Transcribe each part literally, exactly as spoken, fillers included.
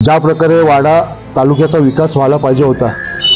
ज्या प्रकारे वाडा तालुक्याचा विकास व्हायला पाहिजे होता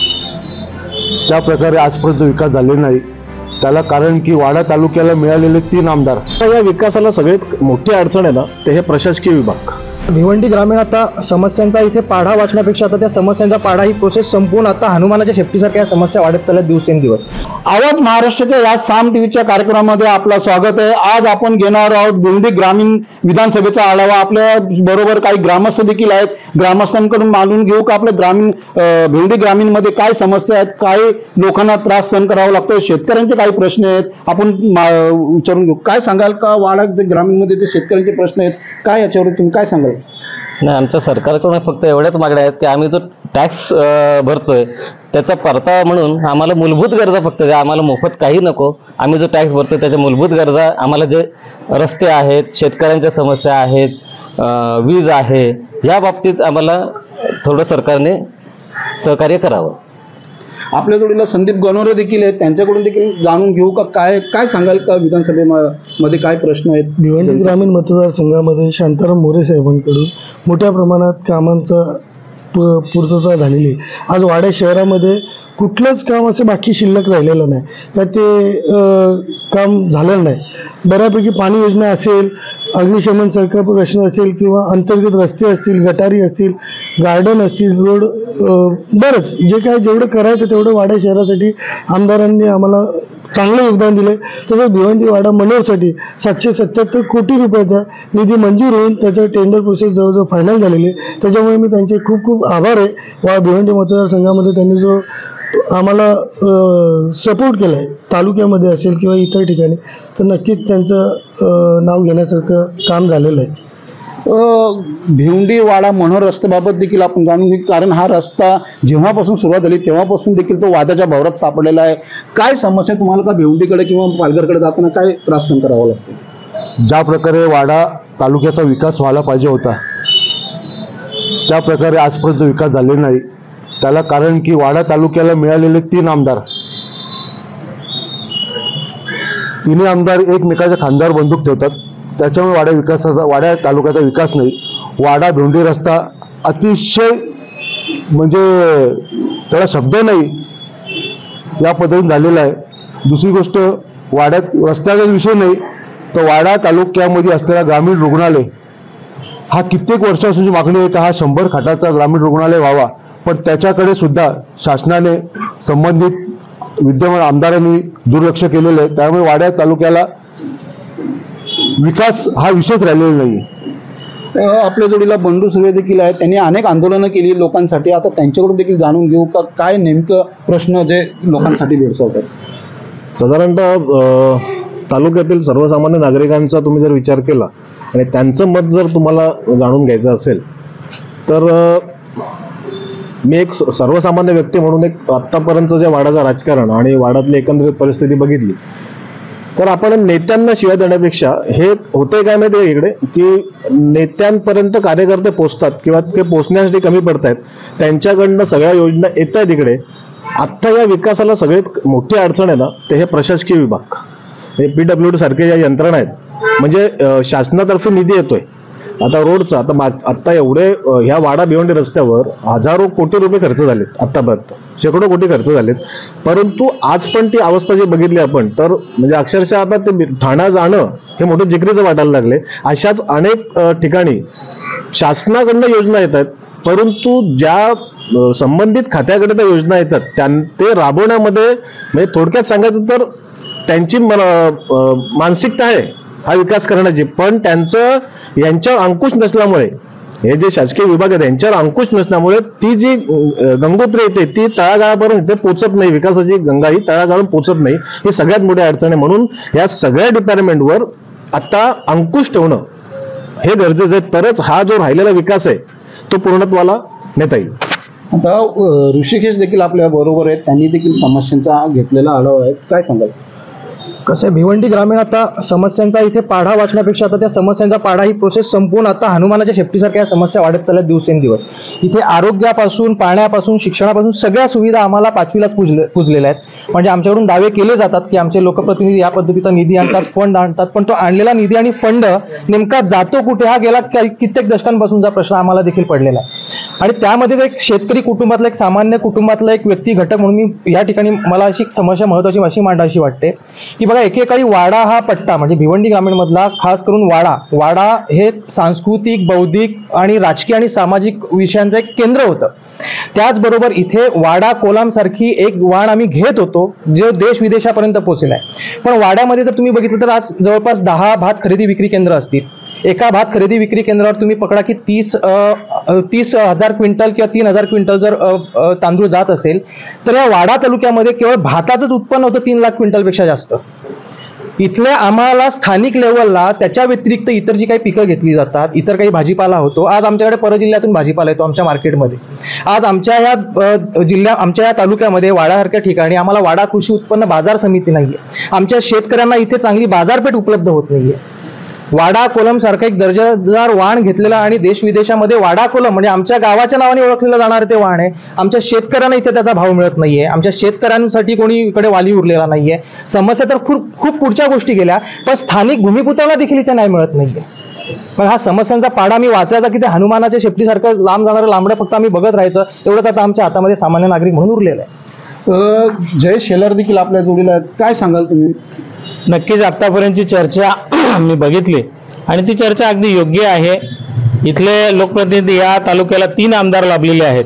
त्या प्रकारे आजपर्यंत विकास झालेला नाही। त्याला कारण की वाडा तालुक्याला मिळालेले तीन आमदार, या विकासाला सगळ्यात मोठी अडचण आहे ना ते हे प्रशासकीय विभाग। भिवंडी ग्रामीण आता समस्यांचा इथे पाढा वाचण्यापेक्षा आता त्या समस्यांचा पाढा ही प्रोसेस संपून आता हनुमानाच्या शेपटीसारख्या समस्या वाढत चालल्या दिवसेंदिवस। आवाज महाराष्ट्राच्या या साम टीव्हीच्या कार्यक्रमामध्ये आपलं स्वागत आहे। आज आपण घेणार आहोत भिवंडी ग्रामीण विधानसभेचा आढावा। आपल्या बरोबर काही ग्रामस्थ देखील आहेत, ग्रामस्थांकडून मानून घेऊ का आपल्या ग्रामीण भिवंडी ग्रामीण मध्ये काय समस्या आहेत, काय लोकांना त्रास सहन करावा लागतो, शेतकऱ्यांचे काही प्रश्न आहेत आपण विचारून घेऊ। काय सांगाल का वाडा ग्रामीण मध्ये जे शेतकऱ्यांचे प्रश्न आहेत काय याच्यावर तुम्ही काय सांगाल? नाही, आमच्या सरकारकडून फक्त एवढ्याच मागण्या आहेत की आम्ही जो टॅक्स भरतोय त्याचा परतावा म्हणून आम्हाला मूलभूत गरजा फक्त द्या, आम्हाला मोफत काही नको। आम्ही जो टॅक्स भरतोय त्याच्या मूलभूत गरजा आम्हाला जे रस्ते आहेत, शेतकऱ्यांच्या समस्या आहेत, वीज आहे, या बाबतीत आम्हाला थोडं सरकारने सहकार्य करावं। आपल्या जोडीला संदीप गणोरे देखील आहेत, त्यांच्याकडून देखील जाणून घेऊ का काय काय सांगाल का विधानसभेमध्ये काय प्रश्न आहेत? भिवंडी ग्रामीण मतदारसंघामध्ये शांताराम मोरे साहेबांकडून मोठ्या प्रमाणात कामांचा पूर्तता झालेली आहे। आज वाडा शहरामध्ये कुठलंच काम असं बाकी शिल्लक राहिलेलं नाही तर ते काम झालेलं नाही। बऱ्यापैकी पाणी योजना असेल, अग्निशमन सारखा प्रश्न असेल किंवा अंतर्गत रस्ते असतील, गटारी असतील, गार्डन असतील, रोड, बरंच जे काय जेवढं करायचं तेवढं वाडा शहरासाठी आमदारांनी आम्हाला चांगलं योगदान दिलं। तसंच भिवंडी वाडा मनोरसाठी सातशे सत्याहत्तर कोटी रुपयाचा निधी मंजूर होऊन त्याचं टेंडर प्रोसेस जवळजवळ फायनल झालेली आहे। त्याच्यामुळे मी त्यांचे खूप खूप आभार आहे। वा भिवंडी मतदारसंघामध्ये त्यांनी जो आम्हाला सपोर्ट केला आहे तालुक्यामध्ये असेल किंवा इतर ठिकाणी, तर नक्कीच त्यांचं नाव घेण्यासारखं काम झालेलं आहे। भिवंडी वाडा मनोर रस्त्याबाबत देखील आपण जाणून घेऊ, कारण हा रस्ता जेव्हापासून सुरुवात झाली तेव्हापासून देखील तो वादाच्या भोवऱ्यात सापडलेला आहे। काय समस्या तुम्हाला का भिवंडीकडे किंवा पालघरकडे जाताना काय त्रास सहन करावा लागतो? ज्या प्रकारे वाडा तालुक्याचा विकास व्हायला पाहिजे होता त्या प्रकारे आजपर्यंत विकास झालेला नाही। त्याला कारण की वाडा तालुक्याला मिळालेले तीन आमदार, तिन्ही आमदार एकमेकाच्या खांद्यावर बंदूक ठेवतात, त्याच्यामुळे वाडा विकासाचा वाडा तालुक्याचा विकास नाही। वाडा भिवंडी रस्ता अतिशय म्हणजे त्याला शब्द नाही या पद्धतीने झालेला आहे। दुसरी गोष्ट, वाड्यात रस्त्याचा विषय नाही तर वाडा तालुक्यामध्ये असलेला ग्रामीण रुग्णालय हा कित्येक वर्षापासूनची मागणी आहे का हा शंभर खाटाचा ग्रामीण रुग्णालय व्हावा, पण त्याच्याकडे सुद्धा शासनाने संबंधित विद्यमान आमदारांनी दुर्लक्ष केलेलं आहे। त्यामुळे वाडा तालुक्याला विकास हा विषयच राहिलेला नाही। आपल्या जोडीला बंडू सुर्वे देखील आहेत, त्यांनी अनेक आंदोलनं केली लोकांसाठी। आता त्यांच्याकडून देखील जाणून घेऊ का काय नेमकं प्रश्न जे लोकांसाठी भेडसावतात। साधारणतः तालुक्यातील सर्वसामान्य नागरिकांचा तुम्ही जर विचार केला आणि त्यांचं मत जर तुम्हाला जाणून घ्यायचं असेल तर मी एक सर्वसामान्य व्यक्ती म्हणून एक आत्तापर्यंत जे वाड्याचं राजकारण आणि वाड्यातली एकंदरीत परिस्थिती बघितली तर आपण नेत्यांना शिवाय देण्यापेक्षा हे होतंय काय माहिती आहे इकडे की नेत्यांपर्यंत कार्यकर्ते पोचतात किंवा ते पोचण्यासाठी कमी पडतायत, त्यांच्याकडनं सगळ्या योजना येत आहेत इकडे। आत्ता या विकासाला सगळ्यात मोठी अडचण आहे ना ते हे प्रशासकीय विभाग, हे पी डब्ल्यू डी सारखे ज्या यंत्रणा आहेत, म्हणजे शासनातर्फे निधी येतोय आता रोडचा, आता माग आता एवढे ह्या वाडा भिवंडी रस्त्यावर हजारो कोटी रुपये खर्च झालेत, आतापर्यंत शेकडो कोटी खर्च झालेत, परंतु आज पण ती अवस्था जी बघितली आपण तर म्हणजे अक्षरशः आता ते ठाणा जाणं हे मोठं जिकरीचं वाटायला लागले। अशाच अनेक ठिकाणी शासनाकडनं योजना येत आहेत, परंतु ज्या संबंधित खात्याकडे त्या योजना येतात त्या ते राबवण्यामध्ये म्हणजे थोडक्यात सांगायचं तर त्यांची मानसिकता आहे हा विकास करण्याची, पण त्यांचं यांच्यावर अंकुश नसल्यामुळे हे जे शासकीय विभाग आहेत यांच्यावर अंकुश नसल्यामुळे ती जी गंगोत्री येते ती तळागाळापर्यंत इथे पोचत नाही, विकासाची गंगा ही तळागाळून पोचत नाही, ही सगळ्यात मोठी अडचण आहे। म्हणून या सगळ्या डिपार्टमेंटवर आता अंकुश ठेवणं हे गरजेचं आहे, तरच हा जो राहिलेला विकास आहे तो पूर्णत्वाला नेता येईल। आता ऋषिकेश देखील आपल्या बरोबर आहेत, त्यांनी देखील समस्यांचा घेतलेला आढावा आहे, काय सांगाल? कसं भिवंडी ग्रामीण आता समस्यांचा इथे पाढा वाचण्यापेक्षा आता त्या समस्यांचा पाढा ही प्रोसेस संपून आता हनुमानाच्या शेपटीसारख्या समस्या वाढत चालल्या दिवसेंदिवस। इथे आरोग्यापासून, पाण्यापासून, शिक्षणापासून सगळ्या सुविधा आम्हाला पाचवीलाच पुजले पुजलेल्या आहेत। म्हणजे आमच्याकडून दावे केले जातात की आमचे लोकप्रतिनिधी या पद्धतीचा निधी आणतात, फंड आणतात, पण तो आणलेला निधी आणि फंड नेमका जातो कुठे हा गेला कित्येक दशकांपासूनचा प्रश्न आम्हाला देखील पडलेला आहे. आणि त्यामध्ये एक शेतकरी कुटुंबातला, एक सामान्य कुटुंबातला एक व्यक्ती घटक म्हणून मी या ठिकाणी मला अशी समस्या महत्वाची अशी मांडावीशी वाटते की बघा, एकेकाळी वाडा हा पट्टा म्हणजे भिवंडी ग्रामीण मधला खास करून वाडा वाडा हे सांस्कृतिक, बौद्धिक आणि राजकीय आणि सामाजिक विषयांचं एक केंद्र होतं. त्याचबरोबर इथे वाडा कोलाम सारखी एक वाण आम्ही घेत होतो जो देश विदेशापर्यंत पोहोचलाय. पण वाड्यामध्ये जर तुम्ही बघितलं तर आज जवळपास दहा भात खरेदी विक्री केंद्र असतील. एका भात खरेदी विक्री केंद्रावर तुम्ही पकडा की तीस तीस हजार क्विंटल किंवा तीन हजार क्विंटल जर तांदूळ जात असेल तर या वाडा तालुक्यामध्ये केवळ भाताचंच उत्पन्न होतं तीन लाख क्विंटलपेक्षा जास्त. इथल्या आम्हाला स्थानिक लेवलला त्याच्या व्यतिरिक्त इतर जी काही पिकं घेतली जातात, इतर काही भाजीपाला होतो. आज आमच्याकडे परजिल्ह्यातून भाजीपाला येतो आमच्या मार्केटमध्ये. आज आमच्या या जिल्ह्या आमच्या या तालुक्यामध्ये वाड्यासारख्या ठिकाणी आम्हाला वाडा कृषी उत्पन्न बाजार समिती नाहीये. आमच्या शेतकऱ्यांना इथे चांगली बाजारपेठ उपलब्ध होत नाहीये. वाडा कोलम सारखा एक दर्जेदार वाण घेतलेला आणि देश विदेशामध्ये वाडा कोलम म्हणजे आमच्या गावाच्या नावाने ओळखलेलं जाणार ते वाण आहे. आमच्या शेतकऱ्यांना इथे त्याचा भाव मिळत नाहीये. आमच्या शेतकऱ्यांसाठी कोणी इकडे वाली उरलेला नाहीये. समस्या तर खूप खूप पुढच्या गोष्टी गेल्या, पण स्थानिक भूमिपुत्राला देखील इथे नाही मिळत नाहीये. पण हा समस्यांचा पाडा मी वाचायचा की ते हनुमानाच्या शेपटीसारखं लांब जाणारं लांबडं फक्त आम्ही बघत राहायचं, एवढंच आता आमच्या हातामध्ये सामान्य नागरिक म्हणून उरलेलं आहे. जय शेलर देखील आपल्या जोडीला आहेत, काय सांगाल तुम्ही? नक्कीच आतापर्यंतची चर्चा मी बघितली आणि ती चर्चा अगदी योग्य आहे. इथले लोकप्रतिनिधी या तालुक्याला तीन आमदार लाभलेले आहेत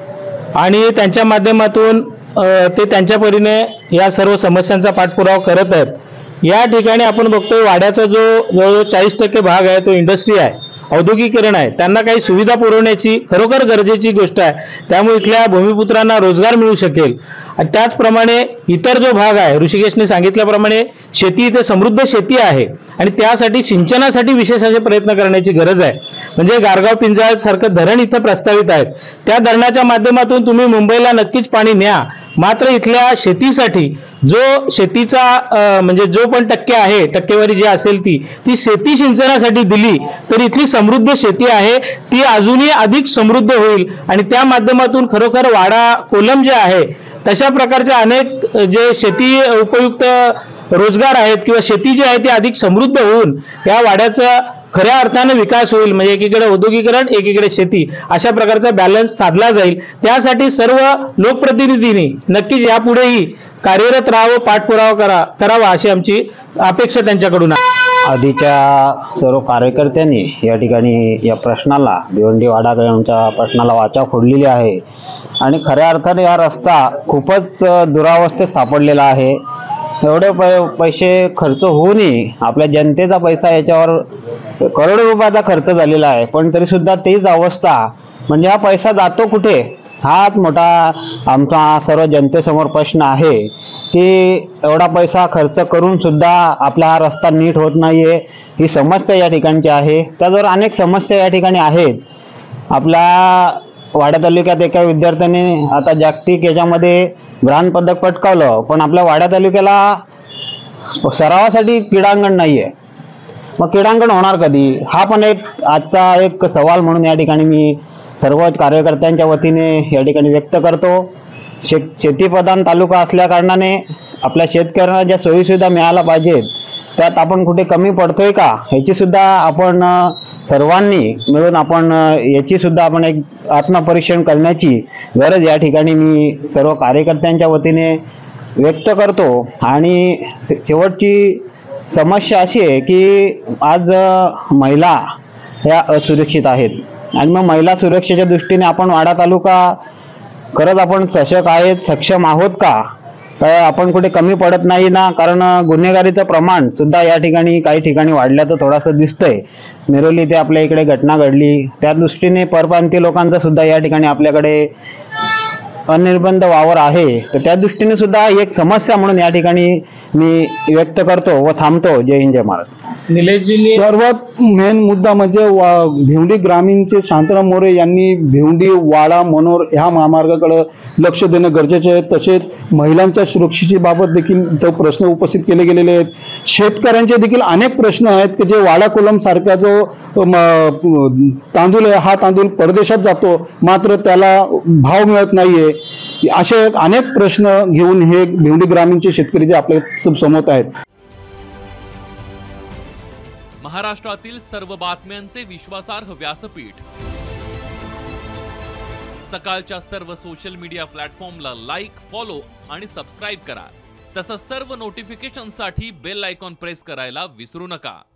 आणि त्यांच्या माध्यमातून ते त्यांच्या परीने या सर्व समस्यांचा पाठपुरावा करत आहेत. या ठिकाणी आपण बघतोय वाड्याचा जो जवळजवळ चाळीस टक्के भाग आहे तो इंडस्ट्री आहे, औद्योगिकीकरण आहे. त्यांना काही सुविधा पुरवण्याची खरोखर गरजेची गोष्ट आहे. त्यामुळे इथल्या भूमिपुत्रांना रोजगार मिळू शकेल. त्याचप्रमाणे इतर जो भाग आहे, ऋषिकेशने सांगितल्याप्रमाणे शेती इथे समृद्ध शेती आहे आणि त्यासाठी सिंचनासाठी विशेष असे प्रयत्न करण्याची गरज आहे. म्हणजे गारगाव पिंजाळ सारखं धरण इथं प्रस्तावित आहेत. त्या धरणाच्या माध्यमातून तुम्ही मुंबईला नक्कीच पाणी न्या, मात्र इथल्या शेतीसाठी जो शेतीचा म्हणजे जो पण टक्के आहे, टक्केवारी जी असेल ती ती शेती सिंचनासाठी दिली तर इथली समृद्ध शेती आहे ती अजूनही अधिक समृद्ध होईल आणि त्या माध्यमातून खरोखर वाडा कोलम जे आहे तशा प्रकारच्या अनेक जे शेती उपयुक्त रोजगार आहेत किंवा शेती जी आहे ती अधिक समृद्ध होऊन या वाड्याचा खऱ्या अर्थाने विकास होईल. म्हणजे एकीकडे औद्योगिकरण, एकीकडे शेती, अशा प्रकारचा बॅलन्स साधला जाईल. त्यासाठी सर्व लोकप्रतिनिधींनी नक्कीच यापुढेही कार्यरत राहावं, पाठपुरावा करा करावा अशी आमची अपेक्षा त्यांच्याकडून आहे. आधीच्या सर्व कार्यकर्त्यांनी या ठिकाणी या प्रश्नाला, भिवंडी वाडाच्या प्रश्नाला वाचा फोडलेली आहे आणि खऱ्या अर्थाने हा रस्ता खूपच दुरावस्थेत सापडलेला आहे. एवढे पै पैसे खर्च होऊनही आपल्या जनतेचा पैसा याच्यावर करोडो रुपयाचा खर्च झालेला आहे, पण तरी सुद्धा तीच अवस्था. म्हणजे हा पैसा जातो कुठे, हाच मोठा आमचा सर्व जनतेसमोर प्रश्न आहे की एवढा पैसा खर्च करून सुद्धा आपला हा रस्ता नीट होत नाहीये. ही समस्या या ठिकाणची आहे. त्याचबरोबर अनेक समस्या या ठिकाणी आहेत. आपल्या वाडा तालुक्यात एका विद्यार्थ्याने आता जागतिक याच्यामध्ये ब्रांज पदक पटकावलं, पण आपल्या वाडा तालुक्याला सरावासाठी क्रीडांगण नाहीये. मग क्रीडांगण होणार कधी, हा पण एक आजचा एक सवाल म्हणून या ठिकाणी मी सर्व कार्यकर्त्यांच्या वतीने या ठिकाणी व्यक्त करतो. शे शेतीप्रधान तालुका असल्या कारणाने आपल्या शेतकऱ्यांना ज्या सोयीसुविधा मिळायला पाहिजेत त्यात आपण कुठे कमी पडतोय का, ह्याची सुद्धा आपण सर्वांनी मिळून आपण याची सुद्धा आपण एक आत्मपरीक्षण करण्याची गरज या ठिकाणी मी सर्व कार्यकर्त्यांच्या वतीने व्यक्त करतो. आणि शेवटची समस्या अशी आहे की आज महिला ह्या असुरक्षित आहेत आणि मग महिला सुरक्षेच्या दृष्टीने आपण वाडा तालुका खरंच आपण सशक्त आहेत, सक्षम आहोत का, तर आपण कुठे कमी पडत नाही ना. कारण गुन्हेगारीचं प्रमाण सुद्धा या ठिकाणी काही ठिकाणी वाढल्याचं थोडंसं दिसतंय. मिरोली ते आपल्या इकडे घटना घडली, त्या दृष्टीने परप्रांतीय लोकांचा सुद्धा या ठिकाणी आपल्याकडे अनिर्बंध वावर आहे. तर त्या दृष्टीने सुद्धा एक समस्या म्हणून या ठिकाणी मी व्यक्त करतो व थांबतो. जय हिंद, जय महाराज. निलेशजींनी सर्वात मेन मुद्दा म्हणजे भिवंडी ग्रामीणचे शांताराम मोरे यांनी भिवंडी वाडा मनोर ह्या महामार्गाकडे लक्ष देणं गरजेचे आहे. तसेच महिलांच्या सुरक्षेची बाबत देखील तो प्रश्न उपस्थित केले गेलेले आहेत. शेतकऱ्यांचे देखील अनेक प्रश्न आहेत की जे वाडा कोलम सारखा जो तांदूळ आहे हा तांदूळ परदेशात जातो मात्र त्याला भाव मिळत नाहीये. असे अनेक प्रश्न घेऊन हे भिवंडी ग्रामीणचे शेतकरी जे आपल्या समोर आहेत. महाराष्ट्रातील सर्व बातम्यांचे विश्वासार्ह व्यासपीठ सकाळच्या सर्व सोशल मीडिया प्लॅटफॉर्मला लाईक, फॉलो आणि सबस्क्राईब करा. तसंच सर्व नोटिफिकेशनसाठी बेल आयकॉन प्रेस करायला विसरू नका.